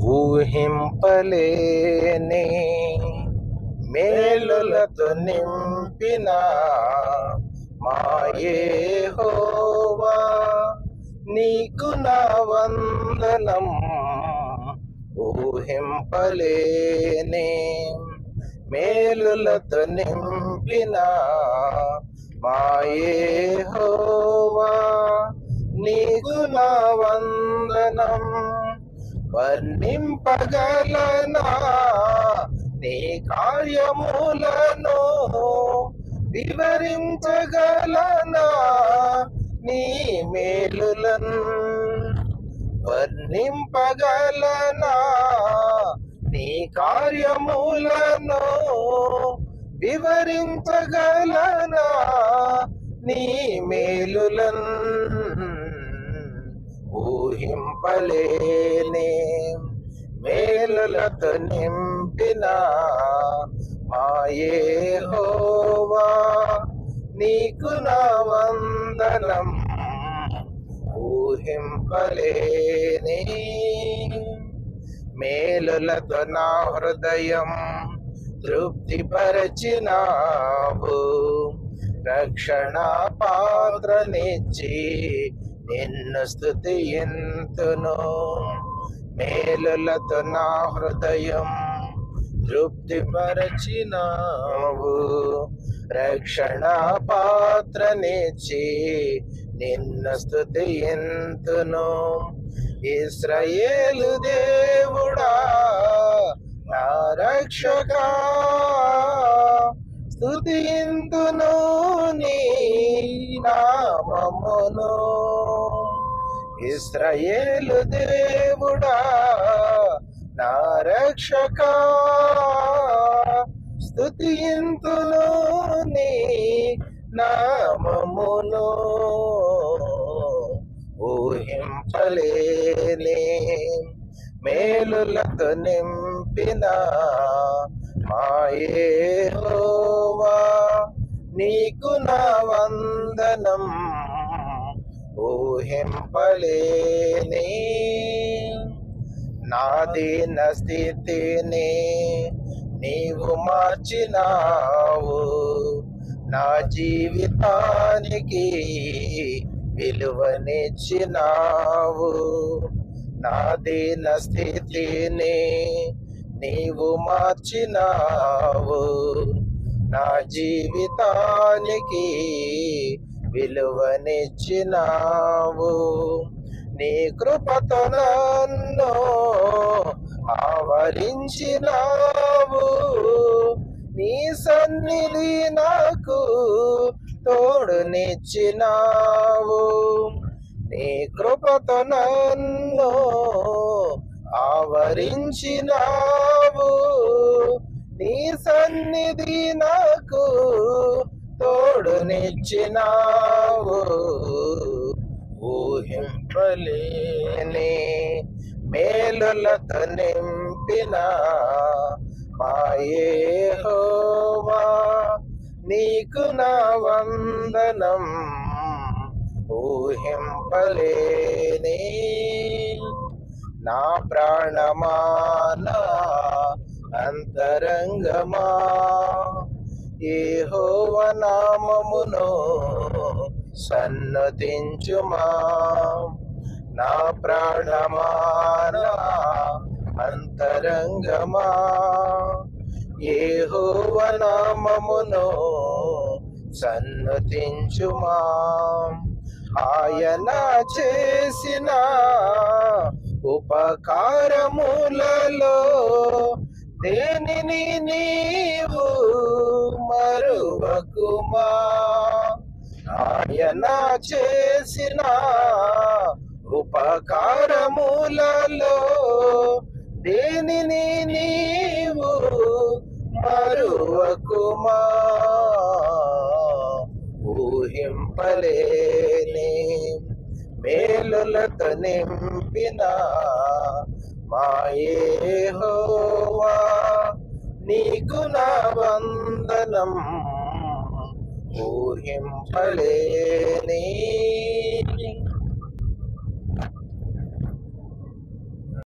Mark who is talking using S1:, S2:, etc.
S1: ఊహింపలేని మేలులతో నింపిన మా యెహోవా, నీకు నా వందనం. ఊహింపలేని మేలులతో నింపిన మా యెహోవా, నీకు నా వందనం. వర్ణింపగలనా నీ కార్యములను, వివరించగలనా నీ మేలులను. వర్ణింపగలనా నీ కార్యములను, వివరించగలనా నీ మేలులను. ఊహింపలేని మేలులతో నింపిన మా యెహోవా, నీకు నా వందనం. ఊహింపలేని మేలులతో నా హృదయం తృప్తిపరచినావు. రక్షణ పాత్రనిచ్చి నిన్ను స్తుతింతును. మేలులతో నా హృదయం తృప్తిపరచినావు. రక్షణ పాత్రనిచ్చి నిన్ను స్తుతింతును. ఇశ్రాయేలు దేవుడా నా రక్షకా, స్తుతింతును నీ నామమును. ఇశ్రాయేలు దేవుడా నా రక్షకా, స్తుతింతును నీ నామమును. ఊహింపలేని మేలులతో నింపిన మా యెహోవా, నీకు నా వందనం. ఊహింపలేని నా దీన స్థితిని నీవు మార్చినావు. నా జీవితానికి విలువనిచ్చినావు. నా దీన స్థితిని నీవు మార్చినావు. నా జీవితానికి విలువనిచ్చినావు. నీ కృపతో నన్ను ఆవరించినావు. నీ సన్నిధి నాకు తోడునిచ్చినావు. నీ కృపతో నన్ను ఆవరించినావు. నీ సన్నిధి నాకు తోడునిచ్చినావు. ఊహింపలేని మేలులతో నింపిన మా యెహోవా, నీకు నా వందనం. ఊహింపలేని నా ప్రాణమా నా అంతరంగమా, యెహోవా నామమును సన్నతించుమా. నా ప్రాణమా నా అంతరంగమా, యెహోవా నామమును సన్నతించుమా. ఆయన చేసిన ఉపకారములలో దేనిని నీవు మరువకుమా. ఆయన చేసిన ఉపకారములలో దేనిని నీవు మరువకుమా. ఊహింపలేని మేలులతో నింపిన మా యెహోవా, నీకు నా వందనం. ఊహింపలేని